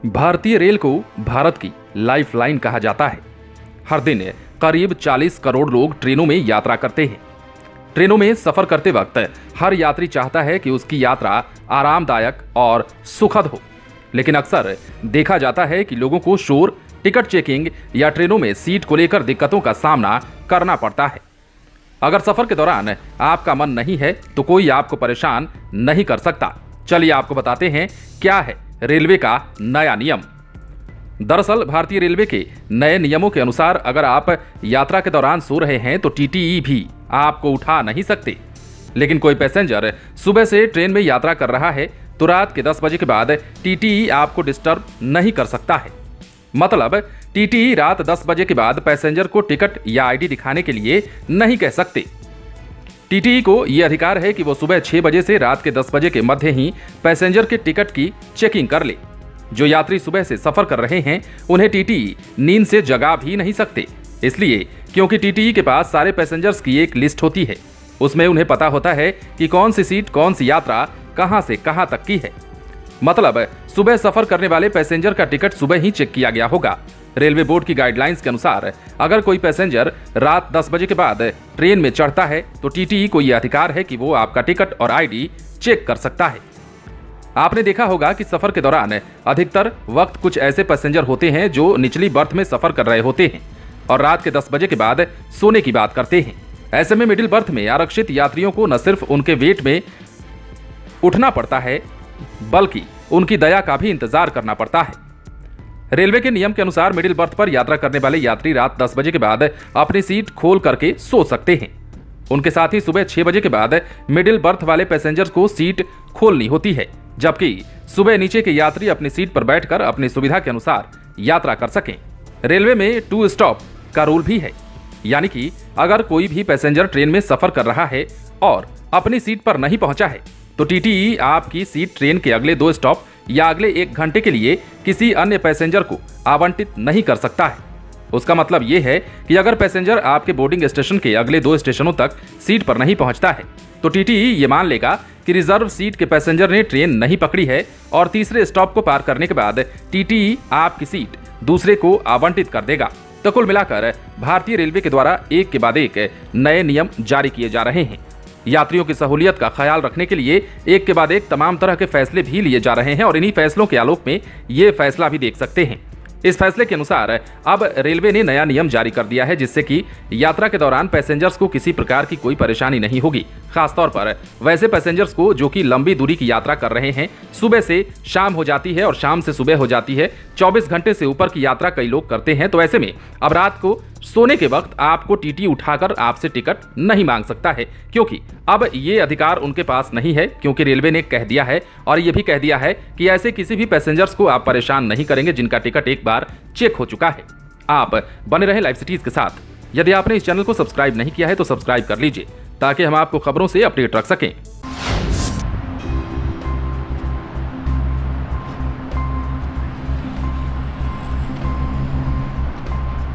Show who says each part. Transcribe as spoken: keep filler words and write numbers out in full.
Speaker 1: भारतीय रेल को भारत की लाइफलाइन कहा जाता है। हर दिन करीब चालीस करोड़ लोग ट्रेनों में यात्रा करते हैं। ट्रेनों में सफर करते वक्त हर यात्री चाहता है कि उसकी यात्रा आरामदायक और सुखद हो, लेकिन अक्सर देखा जाता है कि लोगों को शोर, टिकट चेकिंग या ट्रेनों में सीट को लेकर दिक्कतों का सामना करना पड़ता है। अगर सफर के दौरान आपका मन नहीं है तो कोई आपको परेशान नहीं कर सकता। चलिए आपको बताते हैं क्या है रेलवे का नया नियम। दरअसल भारतीय रेलवे के नए नियमों के अनुसार अगर आप यात्रा के दौरान सो रहे हैं तो टीटीई भी आपको उठा नहीं सकते। लेकिन कोई पैसेंजर सुबह से ट्रेन में यात्रा कर रहा है तो रात के दस बजे के बाद टीटीई आपको डिस्टर्ब नहीं कर सकता है। मतलब टीटीई रात दस बजे के बाद पैसेंजर को टिकट या आईडी दिखाने के लिए नहीं कह सकते। टीटीई को यह अधिकार है कि वो सुबह छह बजे से रात के दस बजे के मध्य ही पैसेंजर के टिकट की चेकिंग कर ले। जो यात्री सुबह से सफर कर रहे हैं उन्हें टीटीई नींद से जगा भी नहीं सकते, इसलिए क्योंकि टीटीई के पास सारे पैसेंजर्स की एक लिस्ट होती है। उसमें उन्हें पता होता है कि कौन सी सीट, कौन सी यात्रा कहां से कहां तक की है। मतलब सुबह सफर करने वाले पैसेंजर का टिकट सुबह ही चेक किया गया होगा। रेलवे बोर्ड की गाइडलाइंस के अनुसार अगर कोई पैसेंजर रात दस बजे के बाद ट्रेन में चढ़ता है तो टीटीई को यह अधिकार है कि वो आपका टिकट और आईडी चेक कर सकता है। आपने देखा होगा कि सफर के दौरान अधिकतर वक्त कुछ ऐसे पैसेंजर होते हैं जो निचली बर्थ में सफर कर रहे होते हैं और रात के दस बजे के बाद सोने की बात करते हैं। ऐसे में मिडिल बर्थ में आरक्षित यात्रियों को न सिर्फ उनके वेट में उठना पड़ता है बल्कि उनकी दया का भी इंतजार करना पड़ता है। रेलवे के नियम के अनुसार मिडिल बर्थ पर यात्रा करने वाले यात्री रात दस बजे के बाद अपनी सीट खोल करके सो सकते हैं। उनके साथ ही सुबह छह बजे के बाद मिडिल बर्थ वाले पैसेंजर्स को सीट खोलनी होती है, जबकि सुबह नीचे के यात्री अपनी सीट पर बैठकर अपनी सुविधा के अनुसार यात्रा कर सकें। रेलवे में टू स्टॉप का रूल भी है, यानी कि अगर कोई भी पैसेंजर ट्रेन में सफर कर रहा है और अपनी सीट पर नहीं पहुंचा है तो टीटीई आपकी सीट ट्रेन के अगले दो स्टॉप या अगले एक घंटे के लिए किसी अन्य पैसेंजर को आवंटित नहीं कर सकता है। उसका मतलब यह है कि अगर पैसेंजर आपके बोर्डिंग स्टेशन के अगले दो स्टेशनों तक सीट पर नहीं पहुंचता है तो टीटीई ये मान लेगा कि रिजर्व सीट के पैसेंजर ने ट्रेन नहीं पकड़ी है और तीसरे स्टॉप को पार करने के बाद टीटीई आपकी सीट दूसरे को आवंटित कर देगा। तो कुल मिलाकर भारतीय रेलवे के द्वारा एक के बाद एक नए नियम जारी किए जा रहे हैं। यात्रियों की सहूलियत का ख्याल रखने के लिए एक के बाद एक तमाम तरह के फैसले भी लिए जा रहे हैं और इन्हीं फैसलों के आलोक में ये फैसला भी देख सकते हैं। इस फैसले के अनुसार अब रेलवे ने नया नियम जारी कर दिया है जिससे कि यात्रा के दौरान पैसेंजर्स को किसी प्रकार की कोई परेशानी नहीं होगी। खासतौर पर वैसे पैसेंजर्स को जो कि लंबी दूरी की यात्रा कर रहे हैं, सुबह से शाम हो जाती है और शाम से सुबह हो जाती है, चौबीस घंटे से ऊपर की यात्रा कई लोग करते हैं। तो ऐसे में अब रात को सोने के वक्त आपको टीटी उठाकर आपसे टिकट नहीं मांग सकता है, क्योंकि अब ये अधिकार उनके पास नहीं है, क्योंकि रेलवे ने कह दिया है और ये भी कह दिया है कि ऐसे किसी भी पैसेंजर्स को आप परेशान नहीं करेंगे जिनका टिकट एक बार चेक हो चुका है। आप बने रहे लाइव सिटीज के साथ। यदि आपने इस चैनल को सब्सक्राइब नहीं किया है तो सब्सक्राइब कर लीजिए ताकि हम आपको खबरों से अपडेट रख सकें।